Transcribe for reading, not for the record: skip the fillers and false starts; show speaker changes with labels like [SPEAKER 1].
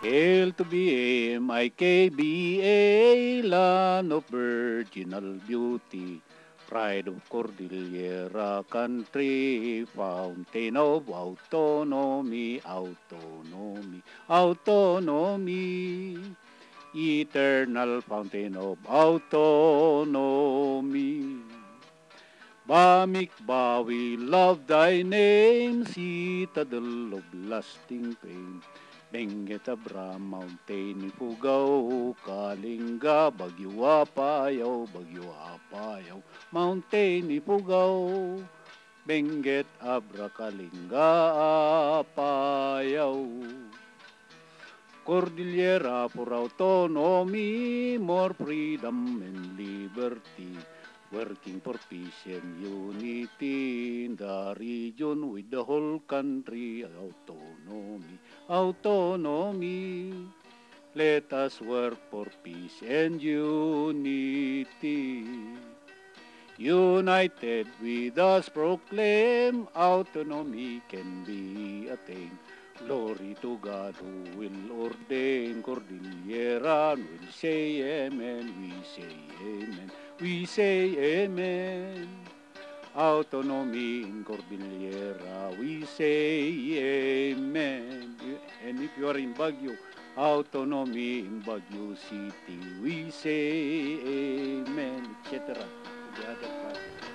[SPEAKER 1] Hail to BMIKBA, land of virginal beauty, pride of Cordillera country, fountain of autonomy, autonomy, autonomy, eternal fountain of autonomy. Bamik Bawi, love thy name, citadel of lasting fame. Benguet Abra, mountain Ifugao, Kalinga, Bagyo Apayaw, mountain Ifugao. Benguet Abra, Kalinga, Apayaw. Cordillera for autonomy, more freedom and liberty. Working for peace and unity in the region with the whole country. Autonomy, autonomy. Let us work for peace and unity. United with us proclaim autonomy can be attained. Glory to God who will ordain Cordillera. We'll say amen, we say amen, we say amen. Autonomy in Cordillera, we say amen. And if you are in Baguio, autonomy in Baguio City, we say amen, etc. The other part.